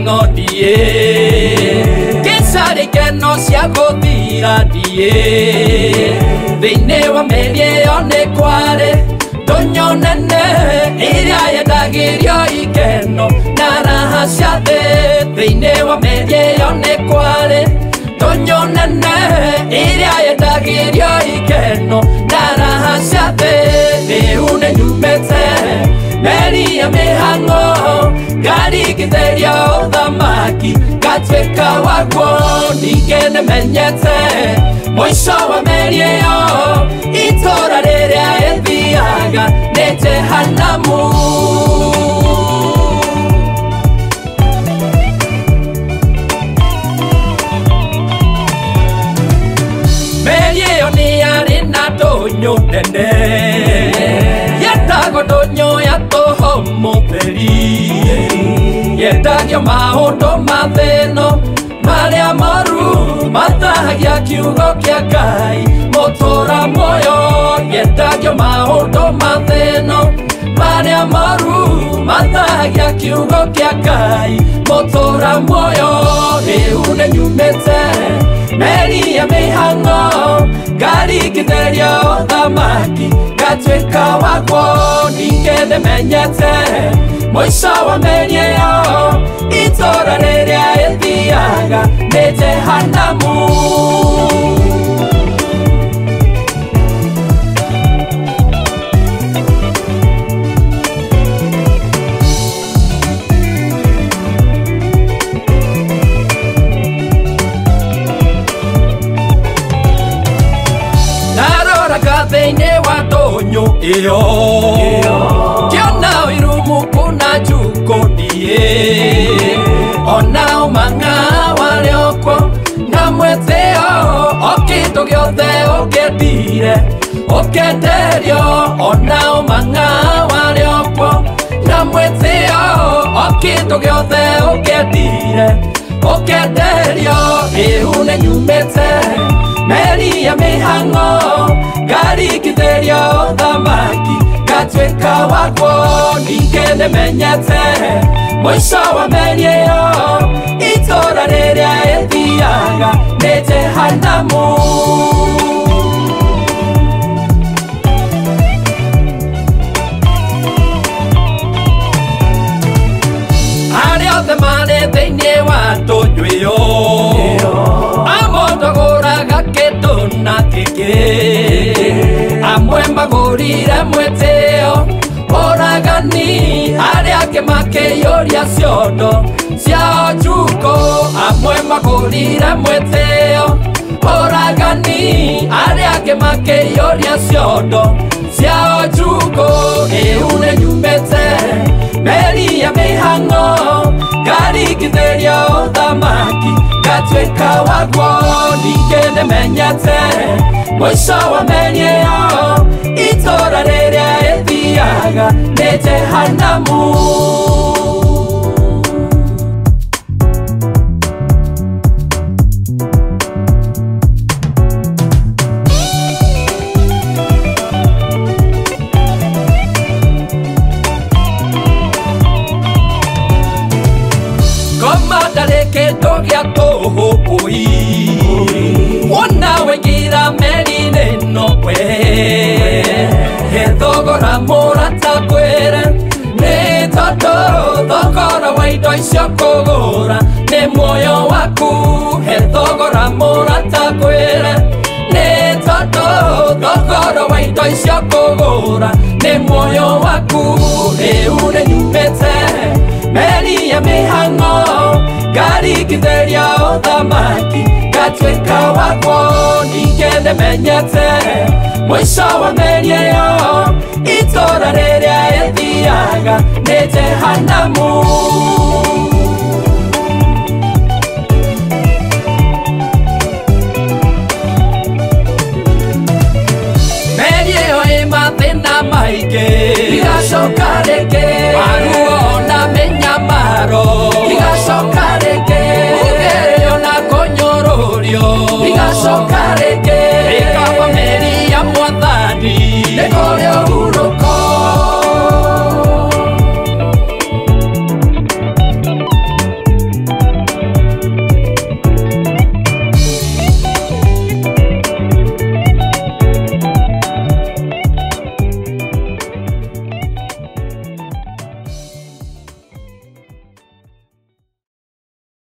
ng'ondie Kisari keno cia gũthira ndie Thĩinĩ wa mĩeri ĩyo nĩ kwarĩ ndũnyũ nene ĩrĩa yendagĩrio ikeno na raha cia thĩ Thĩinĩ wa mĩeri ĩyo nĩ kwarĩ ndũnyũ nene ĩrĩa yendagĩrio ikeno na raha cia thĩ Rĩu nĩ nyumĩte meri ya mĩhang'o ngarigithĩria ũthamaki ngatuĩka waguo ningĩ nĩmenyete mũico wa meri ĩyo itũũra rĩrĩa ĩthiaga nĩ Jehanamu meri ĩyo nĩ yarĩ na ndũnyũ nene yetagwo ndũnyũ ya tũhũ mũtheri yendagio maũndũ ma thĩ ĩno marĩa moru mathahagia kiugo kĩa Ngai mũtũũra muoyo yendagio maũndũ ma thĩ ĩno marĩa moru mathahagia kiugo kĩa Ngai mũtũũra muoyo rĩu nĩ nyumĩte meri ya mĩhang'o ngarigithĩria ũthamaki ngatuĩka waguo ningĩ nĩmenyete mũico wa meri ĩyo itũũra rĩrĩa ĩthiaga nĩ Jehanamu thĩinĩ wa ndũnyũ ĩyo ngĩona irumuku na njukũ ndie ona ũmang'a warĩ kuo na mwĩtĩo o kĩndũ gĩothe ũngĩendire ũkenderio ona ũmang'a warĩ kuo na mwĩtĩo o kĩndũ gĩothe ũngĩendire ũkenderio rĩu nĩ nyumĩte meri ya mĩhang'o ngarigithĩria ũthamaki ngatuĩka waguo ningĩ nĩmenyete mũico wa meri ĩyo itũũra rĩrĩa ĩthiaga nĩ Jehanamu arĩa othe marĩ thĩinĩ wa ndũnyũ ĩyo amondogũraga kĩndũ na kĩngĩ amwe magũrire mwĩtĩo ũragani arĩa angĩ makĩiyũria ciondo ciao njukũ amwe magũrire mwĩtĩo ũragani arĩa angĩ makĩiyũria ciondo ciao njukũ rĩu nĩ nyumĩte meri ya mĩhang'o ngarigithĩria ũthamaki ngatuĩka waguo ningĩ nĩmenyete mũico wa meri ĩyo itũũra rĩrĩa ĩthiaga nĩ Jehanamu kĩndũ gĩa tũhũbũi wona waingĩra meri-inĩ ĩno we he thogora mũrata kwĩre nĩ tondũ thogora wa indo icio kũgũra nĩ muoyo waku he thogora mũrata kwĩre nĩ tondũ thogora wa indo icio kũgũra nĩ muoyo waku rĩu nĩ nyumĩte meri ya mĩhang'o ngarigithĩria ũthamaki ngatuĩka waguo ningĩ nĩmenyete mũico wa meri ĩyo itũũra rĩrĩa ĩthiaga nĩ Jehanamu meri ĩyo ĩ mathĩna maingĩ igacoka rĩngĩ maruo na mĩnyamaro igacoka rĩngĩ kugerio na kũnyũrũrio igacoka rĩngĩ